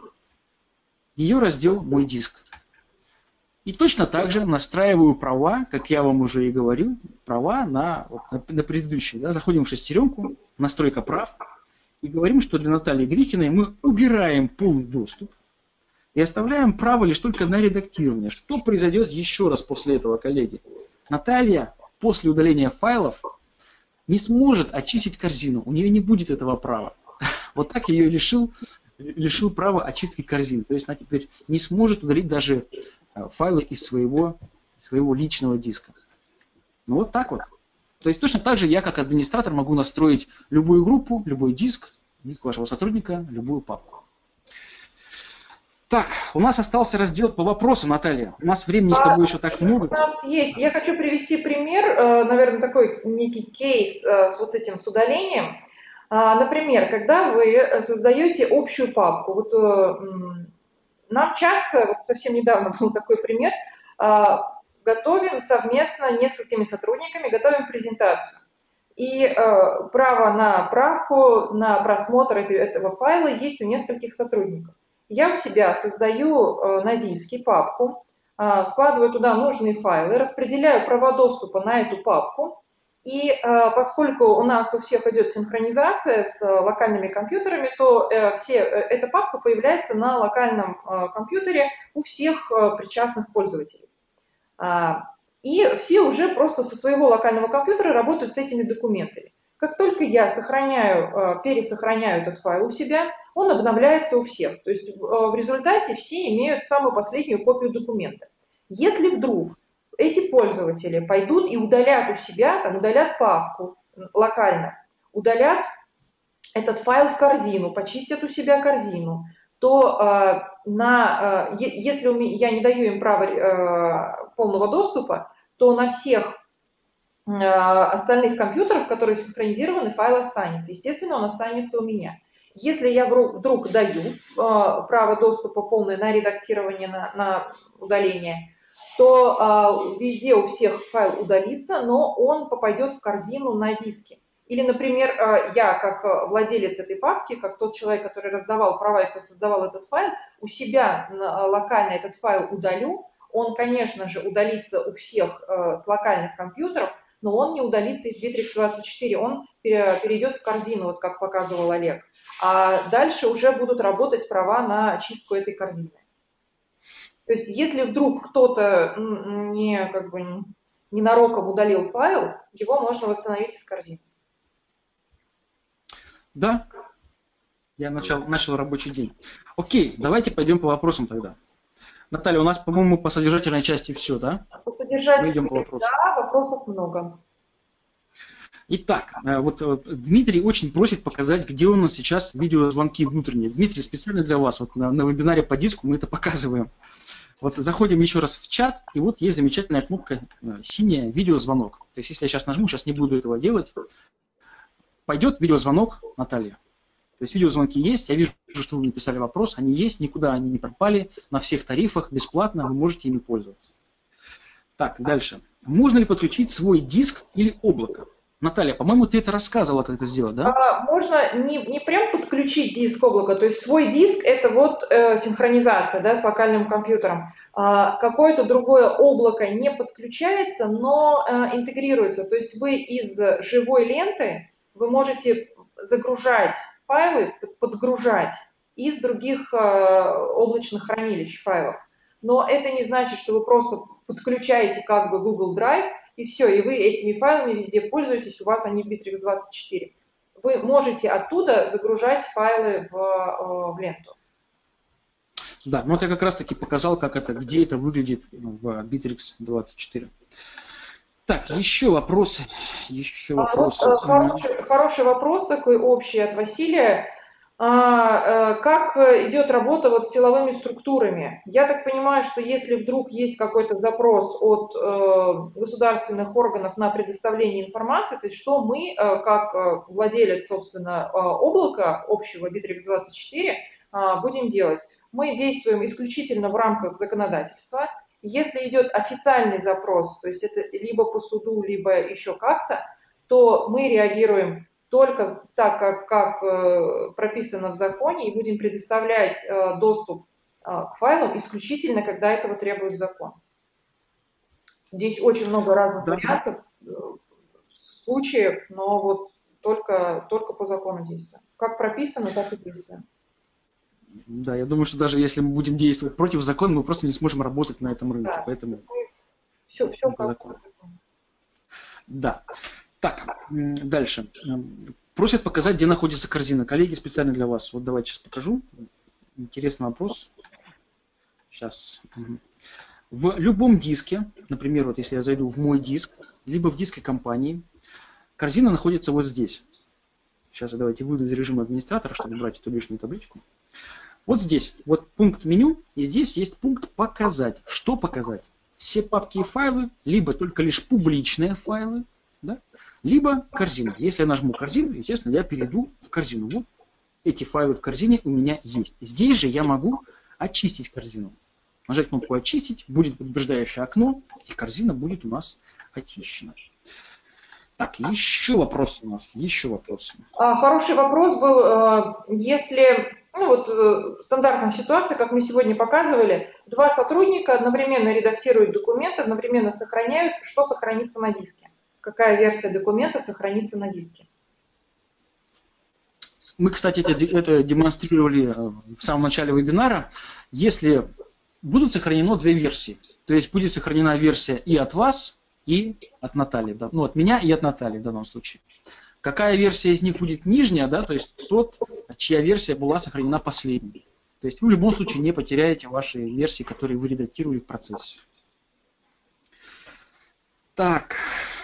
ее раздел «Мой диск». И точно так же настраиваю права, как я вам уже и говорил, права на предыдущие. Да? Заходим в шестеренку, настройка прав. И говорим, что для Натальи Грихиной мы убираем полный доступ и оставляем право лишь только на редактирование. Что произойдет еще раз после этого, коллеги? Наталья после удаления файлов не сможет очистить корзину, у нее не будет этого права. Вот так я ее лишил права очистки корзины. То есть она теперь не сможет удалить даже файлы из своего личного диска. Ну вот так вот. То есть точно так же я как администратор могу настроить любую группу, любой диск вашего сотрудника, любую папку. Так, у нас остался раздел по вопросам, Наталья. У нас времени с тобой еще так много. У нас есть. Я хочу привести пример, наверное, такой некий кейс с вот этим с удалением. Например, когда вы создаете общую папку. Вот нам часто, вот совсем недавно был такой пример, готовим совместно несколькими сотрудниками, готовим презентацию. И право на правку, на просмотр этого файла есть у нескольких сотрудников. Я у себя создаю на диске папку, складываю туда нужные файлы, распределяю права доступа на эту папку. И поскольку у нас у всех идет синхронизация с локальными компьютерами, то эта папка появляется на локальном компьютере у всех причастных пользователей. И все уже просто со своего локального компьютера работают с этими документами. Как только я пересохраняю этот файл у себя, он обновляется у всех. То есть в результате все имеют самую последнюю копию документа. Если вдруг эти пользователи пойдут и удалят у себя, удалят папку локально, удалят этот файл в корзину, почистят у себя корзину, то если я не даю им права полного доступа, то на всех остальных компьютерах, которые синхронизированы, файл останется. Естественно, он останется у меня. Если я вдруг даю право доступа полное на редактирование, на удаление, то везде у всех файл удалится, но он попадет в корзину на диске. Или, например, я, как владелец этой папки, как тот человек, который раздавал права и кто создавал этот файл, у себя локально этот файл удалю. Он, конечно же, удалится у всех с локальных компьютеров, но он не удалится из Bittrex24, он перейдет в корзину, вот как показывал Олег. А дальше уже будут работать права на очистку этой корзины. То есть если вдруг кто-то ненароком удалил файл, его можно восстановить из корзины. Да, я начал рабочий день. Окей, давайте пойдем по вопросам тогда. Наталья, у нас, по-моему, по содержательной части все, да? По содержательной, идем по вопросам. Да, вопросов много. Итак, вот Дмитрий очень просит показать, где у нас сейчас видеозвонки внутренние. Дмитрий, специально для вас, вот на вебинаре по диску мы это показываем. Вот заходим еще раз в чат, и вот есть замечательная кнопка синяя «Видеозвонок». То есть если я сейчас нажму, сейчас не буду этого делать, пойдет видеозвонок Наталья. То есть видеозвонки есть, я вижу, что вы написали вопрос, они есть, никуда они не пропали, на всех тарифах, бесплатно, вы можете ими пользоваться. Так, дальше. Можно ли подключить свой диск или облако? Наталья, по-моему, ты это рассказывала, как это сделать, да? Можно не прям подключить диск облака, то есть свой диск – это вот синхронизация, да, с локальным компьютером. Какое-то другое облако не подключается, но интегрируется. То есть вы из живой ленты вы можете загружать файлы, подгружать из других облачных хранилищ файлов. Но это не значит, что вы просто подключаете как бы Google Drive, и все, и вы этими файлами везде пользуетесь, у вас они в Bittrex24. Вы можете оттуда загружать файлы в ленту. Да, ну вот я как раз таки показал, где это выглядит в Bittrex24. Так, еще вопросы. Хороший вопрос такой общий от Василия. Как идет работа вот с силовыми структурами? Я так понимаю, что если вдруг есть какой-то запрос от государственных органов на предоставление информации, то есть что мы, как владелец, собственно, облака общего Bittrex24, будем делать? Мы действуем исключительно в рамках законодательства. Если идет официальный запрос, то есть это либо по суду, либо еще как-то, то мы реагируем только так, как прописано в законе, и будем предоставлять доступ к файлам исключительно, когда этого требует закон. Здесь очень много разных вариантов, случаев, но вот только по закону действуем. Как прописано, так и действуем. Да, я думаю, что даже если мы будем действовать против закона, мы просто не сможем работать на этом рынке. Да. Поэтому все по закону. Да. Так, дальше. Просят показать, где находится корзина. Коллеги, специально для вас. Вот давайте сейчас покажу. Интересный вопрос. Сейчас. В любом диске, например, вот если я зайду в мой диск, либо в диске компании, корзина находится вот здесь. Сейчас давайте выйду из режима администратора, чтобы убрать эту лишнюю табличку. Вот здесь, вот пункт меню, и здесь есть пункт «Показать». Что показать? Все папки и файлы, либо только лишь публичные файлы, да? Либо корзина. Если я нажму корзину, естественно, я перейду в корзину. Вот эти файлы в корзине у меня есть. Здесь же я могу очистить корзину. Нажать кнопку «Очистить», будет предупреждающее окно, и корзина будет у нас очищена. Так, еще вопросы у нас, еще вопросы. Хороший вопрос был, если, стандартная ситуация, как мы сегодня показывали, два сотрудника одновременно редактируют документы, одновременно сохраняют, что сохранится на диске. Какая версия документа сохранится на диске. Мы, кстати, это демонстрировали в самом начале вебинара. Если будут сохранены две версии, то есть будет сохранена версия и от вас, и от Натальи, да, от меня и от Натальи в данном случае. Какая версия из них будет нижняя, да, то есть тот, чья версия была сохранена последней. То есть вы в любом случае не потеряете ваши версии, которые вы редактировали в процессе. Так.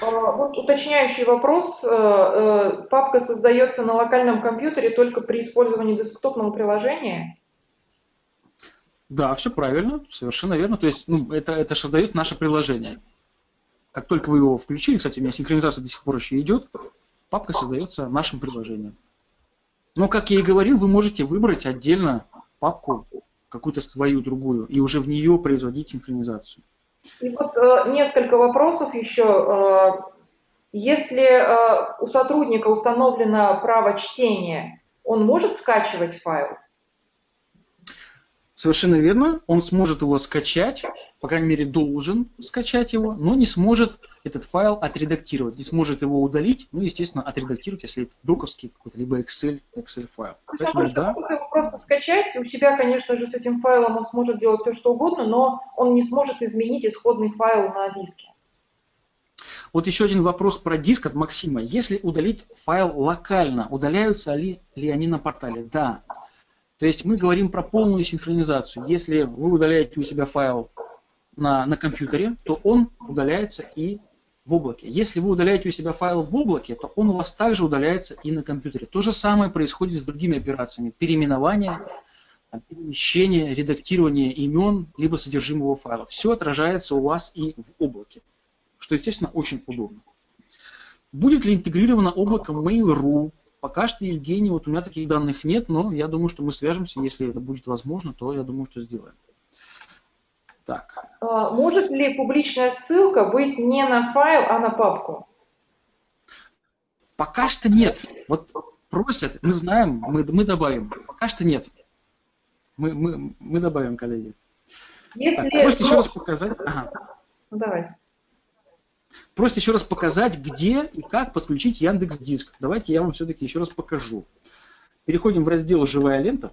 Вот уточняющий вопрос. Папка создается на локальном компьютере только при использовании десктопного приложения? Да, все правильно, совершенно верно. То есть, ну, это создает наше приложение. Как только вы его включили, кстати, у меня синхронизация до сих пор еще идет, папка создается нашим приложением. Но, как я и говорил, вы можете выбрать отдельно папку, какую-то свою другую, и уже в нее производить синхронизацию. И вот несколько вопросов еще. Если у сотрудника установлено право чтения, он может скачивать файл? Совершенно верно, он сможет его скачать, по крайней мере должен скачать его, но не сможет этот файл отредактировать, не сможет его удалить, ну, естественно, отредактировать, если это доковский какой-то, либо Excel файл. Поэтому, да, он может его просто скачать, у себя, конечно же, с этим файлом он сможет делать все, что угодно, но он не сможет изменить исходный файл на диске. Вот еще один вопрос про диск от Максима. Если удалить файл локально, удаляются ли они на портале? Да. То есть мы говорим про полную синхронизацию. Если вы удаляете у себя файл на компьютере, то он удаляется и в облаке. Если вы удаляете у себя файл в облаке, то он у вас также удаляется и на компьютере. То же самое происходит с другими операциями. Переименование, перемещение, редактирование имен, либо содержимого файла. Все отражается у вас и в облаке, что, естественно, очень удобно. Будет ли интегрировано облако Mail.ru? Пока что, Евгений, вот у меня таких данных нет, но я думаю, что мы свяжемся, если это будет возможно, то я думаю, что сделаем. Так. Может ли публичная ссылка быть не на файл, а на папку? Пока что нет. Вот просят, мы знаем, мы добавим. Пока что нет. Мы добавим, коллеги. Если... Так, просто еще раз показать. Ага. Ну, давай. Просто еще раз показать, где и как подключить Яндекс.Диск. Давайте я вам все-таки еще раз покажу. Переходим в раздел «Живая лента».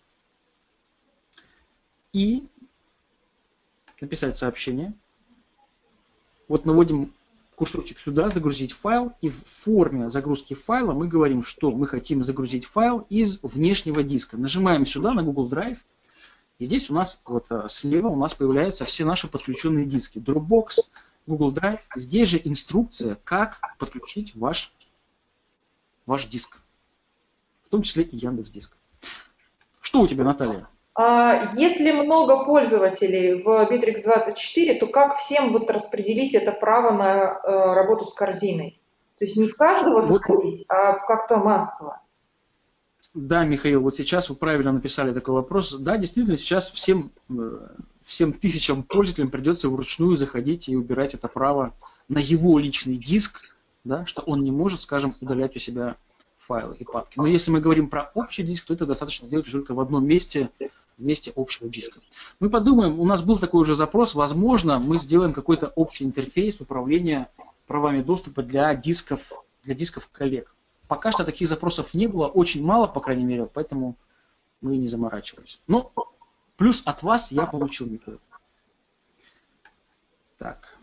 И написать сообщение. Вот наводим курсорчик сюда, загрузить файл. И в форме загрузки файла мы говорим, что мы хотим загрузить файл из внешнего диска. Нажимаем сюда на Google Drive. И здесь у нас вот слева у нас появляются все наши подключенные диски. Dropbox, Google Drive. Здесь же инструкция, как подключить ваш диск. В том числе и Яндекс.Диск. Что у тебя, Наталья? Если много пользователей в Bittrex24, то как всем вот распределить это право на работу с корзиной? То есть не в каждого заходить, а как-то массово. Да, Михаил, вот сейчас вы правильно написали такой вопрос. Да, действительно, сейчас всем тысячам пользователям придется вручную заходить и убирать это право на его личный диск, да, что он не может, скажем, удалять у себя файлы и папки. Но если мы говорим про общий диск, то это достаточно сделать только в одном месте, в месте общего диска. Мы подумаем, у нас был такой уже запрос, возможно, мы сделаем какой-то общий интерфейс управления правами доступа для дисков коллег. Пока что таких запросов не было, очень мало, по крайней мере, поэтому мы не заморачивались. Но плюс от вас я получил, Михаил. Так.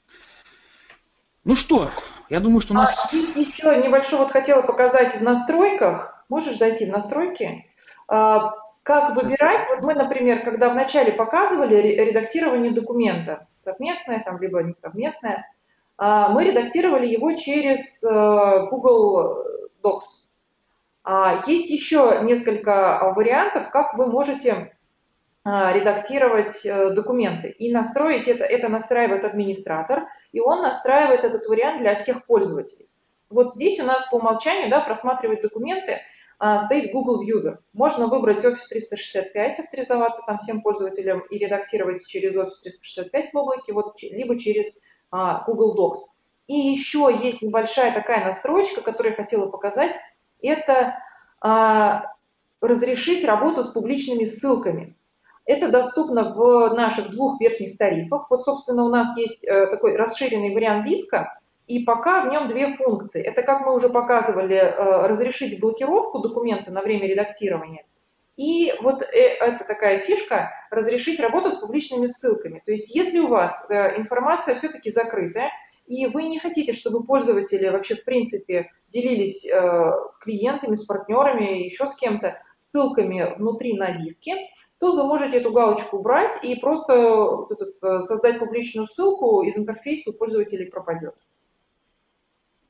Ну что, я думаю, что у нас... Еще небольшой вот хотела показать в настройках. Можешь зайти в настройки? Как выбирать? Вот мы, например, когда вначале показывали редактирование документа, совместное там, либо не совместное, мы редактировали его через Google Docs. Есть еще несколько вариантов, как вы можете редактировать документы. И настроить это настраивает администратор, и он настраивает этот вариант для всех пользователей. Вот здесь у нас по умолчанию, да, просматривать документы стоит Google Viewer. Можно выбрать Office 365, авторизоваться там всем пользователям и редактировать через Office 365 в облаке, вот, либо через Google Docs. И еще есть небольшая такая настройка, которую я хотела показать. Это разрешить работу с публичными ссылками. Это доступно в наших двух верхних тарифах. Вот, собственно, у нас есть такой расширенный вариант диска, и пока в нем две функции. Это, как мы уже показывали, разрешить блокировку документа на время редактирования. И вот это такая фишка, разрешить работу с публичными ссылками. То есть если у вас информация все-таки закрытая, и вы не хотите, чтобы пользователи вообще в принципе делились с клиентами, с партнерами, еще с кем-то ссылками внутри на диске, то вы можете эту галочку убрать и просто создать публичную ссылку, из интерфейса у пользователей пропадет.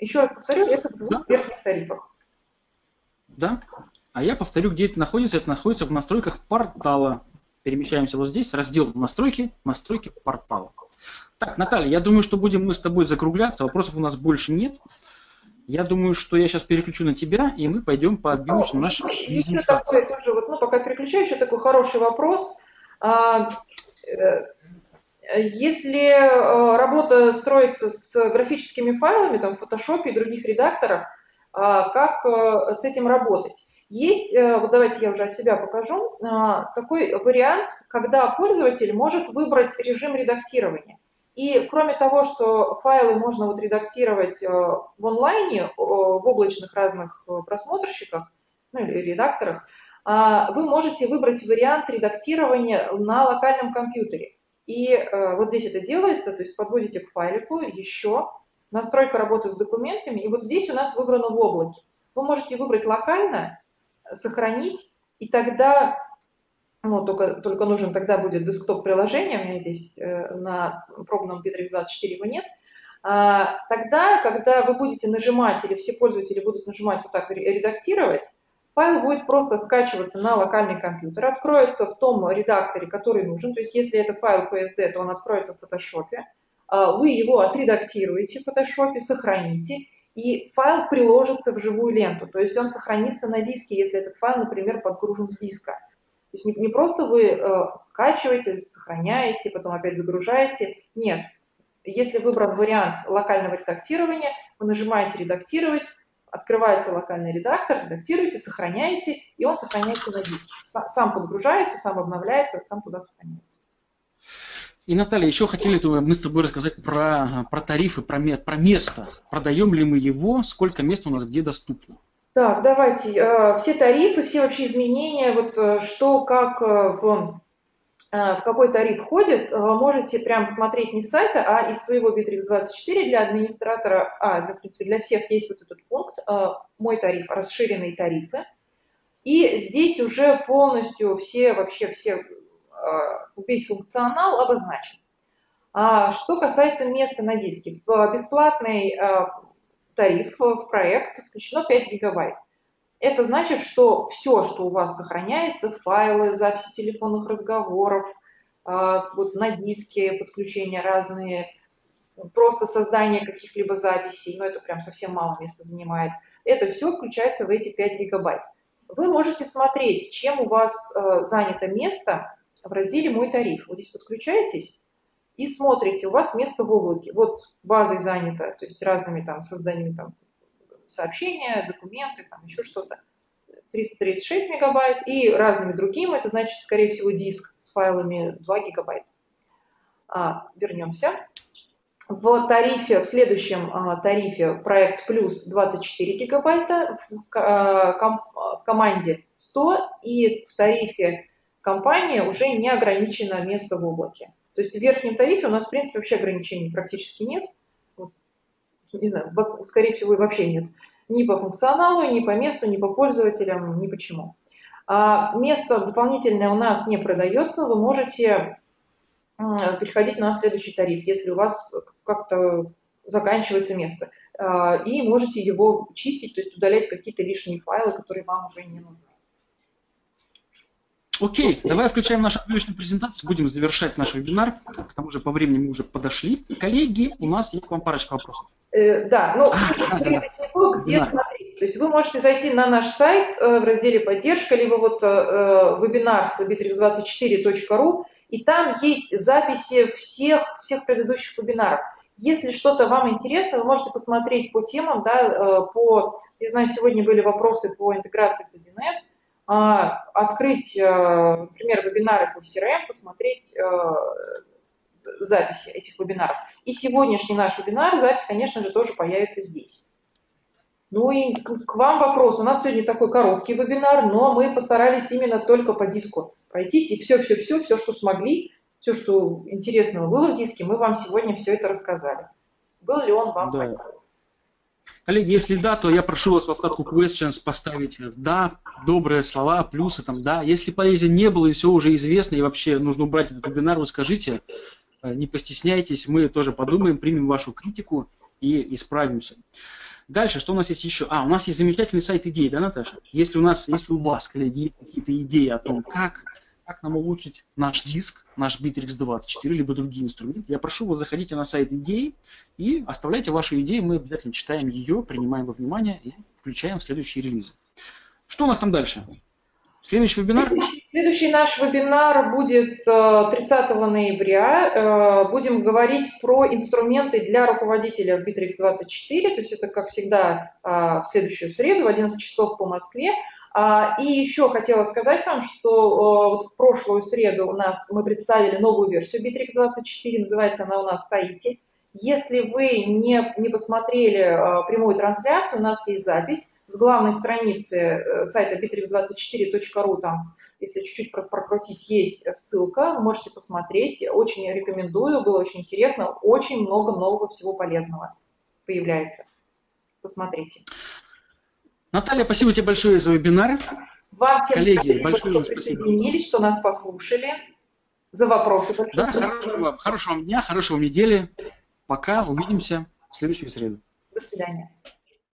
Еще раз повторю, это в двух верхних тарифах. Да. А я повторю, где это находится. Это находится в настройках портала. Перемещаемся вот здесь, раздел настройки, настройки портала. Так, Наталья, я думаю, что будем мы с тобой закругляться. Вопросов у нас больше нет. Я думаю, что я сейчас переключу на тебя, и мы пойдем по отбивочным нашим презентациям. Еще такой тоже, пока переключаю, еще такой хороший вопрос. Если работа строится с графическими файлами, там, в Photoshop и других редакторах, как с этим работать? Есть, вот давайте я уже от себя покажу, такой вариант, когда пользователь может выбрать режим редактирования. И кроме того, что файлы можно вот редактировать в онлайне, в облачных разных просмотрщиках, ну или редакторах, вы можете выбрать вариант редактирования на локальном компьютере. И вот здесь это делается, то есть подводите к файлику, еще, настройка работы с документами, и вот здесь у нас выбрано в облаке. Вы можете выбрать локально, сохранить, и тогда, ну, только нужен тогда будет десктоп-приложение, у меня здесь на пробном Bittrex24 его нет. Тогда, когда вы будете нажимать, или все пользователи будут нажимать вот так редактировать, файл будет просто скачиваться на локальный компьютер, откроется в том редакторе, который нужен. То есть если это файл PSD, то он откроется в Photoshop. Вы его отредактируете в Photoshop, сохраните, и файл приложится в живую ленту. То есть он сохранится на диске, если этот файл, например, подгружен с диска. То есть не просто вы скачиваете, сохраняете, потом опять загружаете. Нет. Если выбран вариант локального редактирования, вы нажимаете «Редактировать», открывается локальный редактор, редактируете, сохраняете, и он сохраняется на диске. Сам подгружается, сам обновляется, сам туда сохраняется. И, Наталья, еще хотели мы с тобой рассказать про тарифы, про место. Продаем ли мы его, сколько мест у нас где доступно? Так, давайте. Все тарифы, все вообще изменения, вот что, как, в какой тариф входит, можете прям смотреть не с сайта, а из своего Bittrex24 для администратора, в принципе, для всех есть вот этот пункт «Мой тариф», расширенные тарифы. И здесь уже полностью весь функционал обозначен. Что касается места на диске, в бесплатный тариф, в проект включено 5 гигабайт. Это значит, что все, что у вас сохраняется, файлы, записи телефонных разговоров, вот на диске подключения разные, просто создание каких-либо записей, но это прям совсем мало места занимает, это все включается в эти 5 гигабайт. Вы можете смотреть, чем у вас занято место в разделе «Мой тариф». Вот здесь подключаетесь и смотрите, у вас место в облаке. Вот базой занято, то есть разными там созданиями там, сообщения, документы, там еще что-то. 336 мегабайт и разными другими, это значит, скорее всего, диск с файлами 2 гигабайта. Вернемся. В следующем тарифе проект плюс 24 гигабайта, в команде 100, и в тарифе компания уже не ограничено место в облаке. То есть в верхнем тарифе у нас, в принципе, вообще ограничений практически нет. Не знаю, скорее всего, вообще нет. Ни по функционалу, ни по месту, ни по пользователям, ни почему. Место дополнительное у нас не продается, вы можете переходить на следующий тариф, если у вас как-то заканчивается место. И можете его чистить, то есть удалять какие-то лишние файлы, которые вам уже не нужны. Окей, давай включаем нашу отбивочную презентацию, будем завершать наш вебинар, к тому же по времени мы уже подошли. Коллеги, у нас есть к вам парочка вопросов. Да, где смотреть. То есть вы можете зайти на наш сайт в разделе «Поддержка», либо вот вебинар с bittrex24.ru, и там есть записи всех предыдущих вебинаров. Если что-то вам интересно, вы можете посмотреть по темам, да, я знаю, сегодня были вопросы по интеграции с 1С, открыть, например, вебинары по CRM, посмотреть записи этих вебинаров. И сегодняшний наш вебинар, запись, конечно же, тоже появится здесь. Ну и к вам вопрос. У нас сегодня такой короткий вебинар, но мы постарались именно только по диску пройтись, и все, что смогли, все, что интересного было в диске, мы вам сегодня все это рассказали. Был ли он вам полезен? Коллеги, если да, то я прошу вас во вкладку Questions поставить «да», добрые слова, плюсы там «да». Если полезен не был и все уже известно, и вообще нужно убрать этот вебинар, вы скажите, не постесняйтесь, мы тоже подумаем, примем вашу критику и исправимся. Дальше, что у нас есть еще? У нас есть замечательный сайт идей, да, Наташа? Если у вас, коллеги, есть какие-то идеи о том, как нам улучшить наш диск, наш Bittrex 24, либо другие инструменты, я прошу вас, заходите на сайт идей и оставляйте вашу идею, мы обязательно читаем ее, принимаем во внимание и включаем в следующие релизы. Что у нас там дальше? Следующий вебинар? Следующий наш вебинар будет 30 ноября. Будем говорить про инструменты для руководителя в Bittrex 24, то есть это, как всегда, в следующую среду в 11 часов по Москве. И еще хотела сказать вам, что вот в прошлую среду мы представили новую версию Bittrex 24, называется она у нас Tahiti. Если вы не посмотрели прямую трансляцию, у нас есть запись с главной страницы сайта bittrex24.ru, там, если чуть-чуть прокрутить, есть ссылка, можете посмотреть, очень рекомендую, было очень интересно, очень много нового всего полезного появляется. Посмотрите. Наталья, спасибо тебе большое за вебинар. Вам всем коллеги, спасибо, что присоединились, что нас послушали, за вопросы. Да, хорошего вам дня, хорошего недели. Пока, увидимся в следующую среду. До свидания.